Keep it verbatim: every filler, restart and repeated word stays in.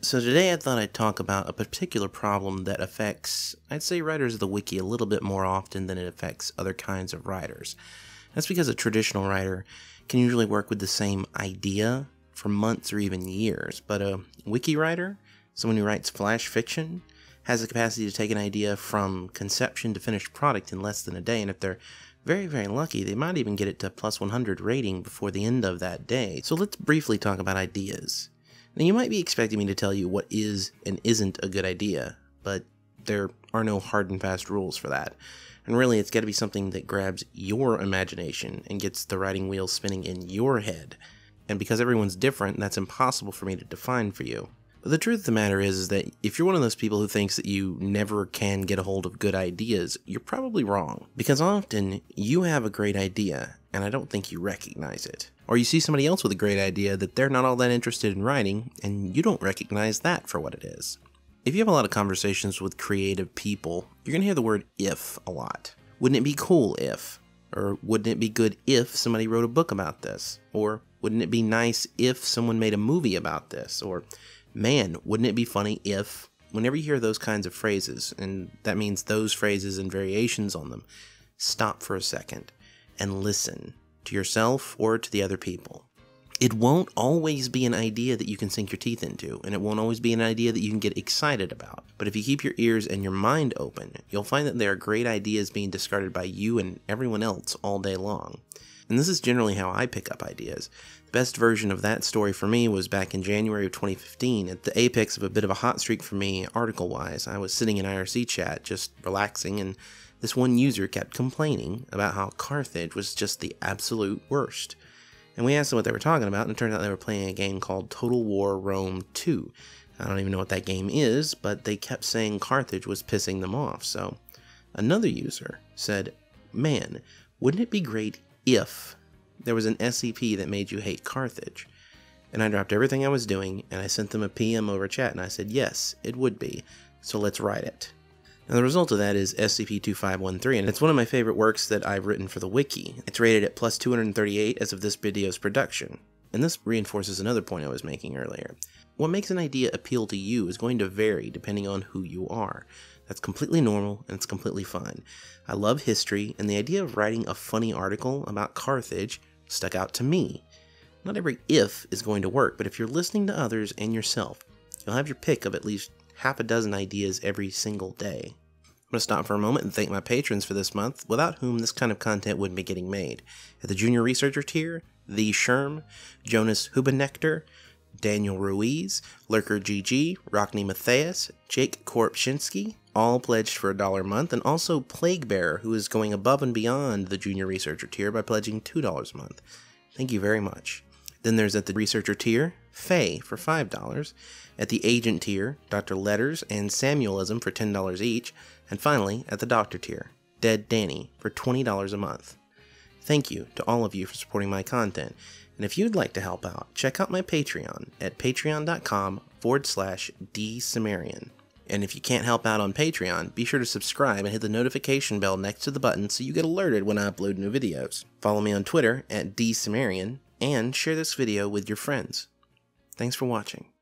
So today I thought I'd talk about a particular problem that affects, I'd say, writers of the wiki a little bit more often than it affects other kinds of writers. That's because a traditional writer can usually work with the same idea for months or even years, but a wiki writer, someone who writes flash fiction, has the capacity to take an idea from conception to finished product in less than a day, and if they're very, very lucky, they might even get it to plus one hundred rating before the end of that day. So let's briefly talk about ideas. Now, you might be expecting me to tell you what is and isn't a good idea, but there are no hard and fast rules for that. And really, it's got to be something that grabs your imagination and gets the writing wheels spinning in your head. And because everyone's different, that's impossible for me to define for you. But the truth of the matter is, is that if you're one of those people who thinks that you never can get a hold of good ideas, you're probably wrong. Because often, you have a great idea, and I don't think you recognize it. Or you see somebody else with a great idea that they're not all that interested in writing, and you don't recognize that for what it is. If you have a lot of conversations with creative people, you're going to hear the word if a lot. Wouldn't it be cool if? Or wouldn't it be good if somebody wrote a book about this? Or wouldn't it be nice if someone made a movie about this? Or, man, wouldn't it be funny if? Whenever you hear those kinds of phrases, and that means those phrases and variations on them, stop for a second and listen to yourself or to the other people. It won't always be an idea that you can sink your teeth into, and it won't always be an idea that you can get excited about. But if you keep your ears and your mind open, you'll find that there are great ideas being discarded by you and everyone else all day long. And this is generally how I pick up ideas. The best version of that story for me was back in January of twenty fifteen, at the apex of a bit of a hot streak for me article-wise. I was sitting in I R C chat, just relaxing, and this one user kept complaining about how Carthage was just the absolute worst. And we asked them what they were talking about, and it turned out they were playing a game called Total War Rome two. I don't even know what that game is, but they kept saying Carthage was pissing them off. So another user said, man, wouldn't it be great if there was an S C P that made you hate Carthage? And I dropped everything I was doing, and I sent them a P M over chat, and I said, yes, it would be, so let's write it. Now the result of that is S C P two five one three, and it's one of my favorite works that I've written for the wiki. It's rated at plus two hundred thirty-eight as of this video's production. And this reinforces another point I was making earlier. What makes an idea appeal to you is going to vary depending on who you are. That's completely normal, and it's completely fine. I love history, and the idea of writing a funny article about Carthage stuck out to me. Not every if is going to work, but if you're listening to others and yourself, you'll have your pick of at least half a dozen ideas every single day. I'm going to stop for a moment and thank my patrons for this month, without whom this kind of content wouldn't be getting made. At the Junior Researcher tier, The Sherm, Jonas Hubenector, Daniel Ruiz, Lurker G G, Rockney Matthias, Jake Korpshinsky, all pledged for a dollar a month, and also Plague Bearer, who is going above and beyond the Junior Researcher tier by pledging two dollars a month. Thank you very much. Then there's at the Researcher tier, Faye for five dollars, at the Agent tier, Doctor Letters and Samuelism for ten dollars each, and finally, at the Doctor tier, Dead Danny for twenty dollars a month. Thank you to all of you for supporting my content, and if you'd like to help out, check out my Patreon at patreon.com forward slash DCimmerian. And if you can't help out on Patreon, be sure to subscribe and hit the notification bell next to the button so you get alerted when I upload new videos. Follow me on Twitter at DCimmerian, and share this video with your friends. Thanks for watching.